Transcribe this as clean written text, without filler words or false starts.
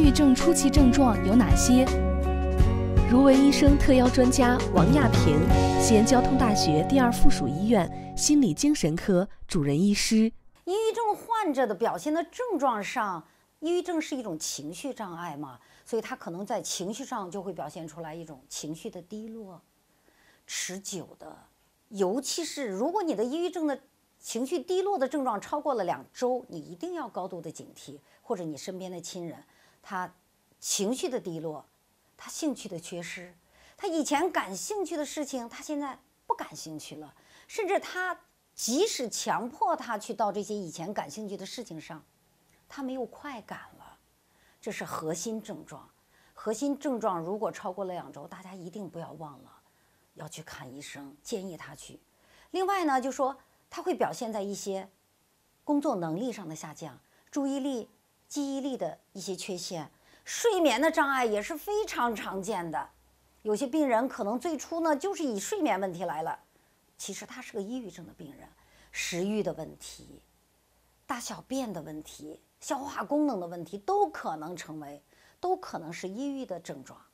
郁症初期症状有哪些？如为医生特邀专家王亚平，西安交通大学第2附属医院心理精神科主任医师。 抑郁症患者的表现的症状上，抑郁症是一种情绪障碍嘛，所以他可能在情绪上就会表现出来一种情绪的低落，持久的。尤其是如果你的抑郁症的情绪低落的症状超过了2周，你一定要高度的警惕，或者你身边的亲人，他情绪的低落，他兴趣的缺失，他以前感兴趣的事情，他现在不感兴趣了，甚至他即使强迫他去到这些以前感兴趣的事情上，他没有快感了。这是核心症状。核心症状如果超过了2周，大家一定不要忘了要去看医生，建议他去。另外呢，就说他会表现在一些工作能力上的下降，注意力、记忆力的一些缺陷，睡眠的障碍也是非常常见的。有些病人可能最初呢就是以睡眠问题来了，其实他是个抑郁症的病人，食欲的问题、大小便的问题、消化功能的问题都可能是抑郁的症状。